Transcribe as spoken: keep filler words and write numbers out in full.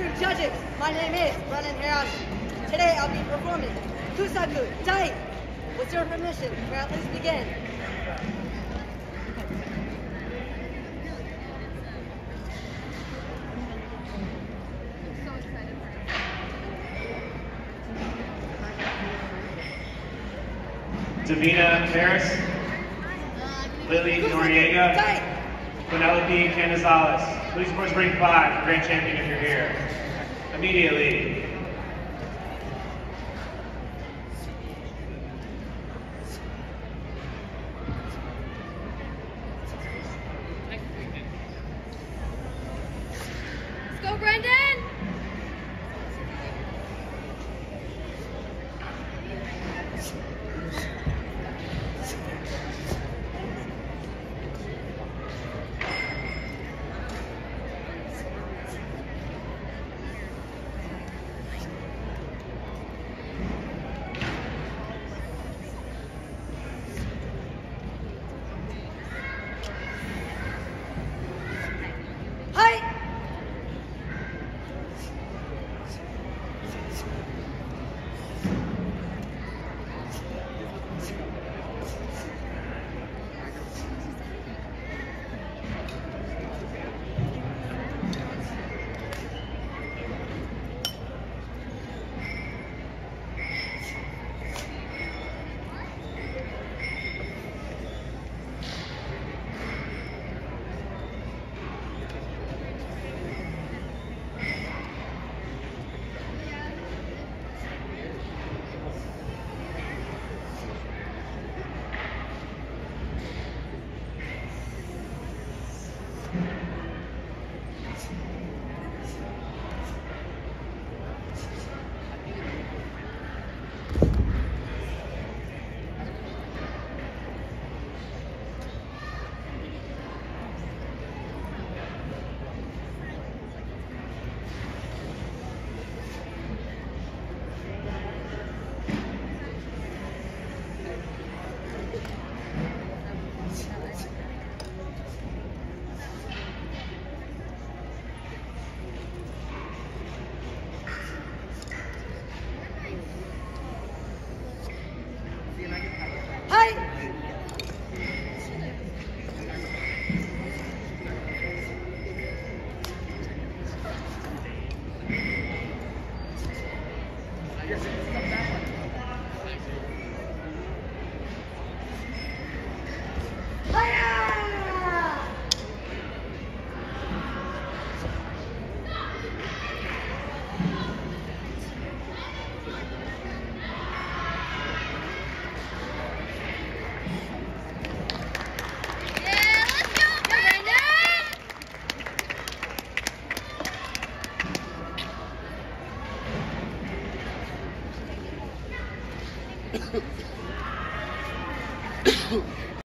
afternoon, judges. My name is Hayashi. Today I'll be performing Kusaku Dai. With your permission, may I please begin? Davina Ferris, Lily Noriega, Penelope Canizales. Please push ring five, grand champion if you're here. Immediately. Let's go, Brendan! Ooh.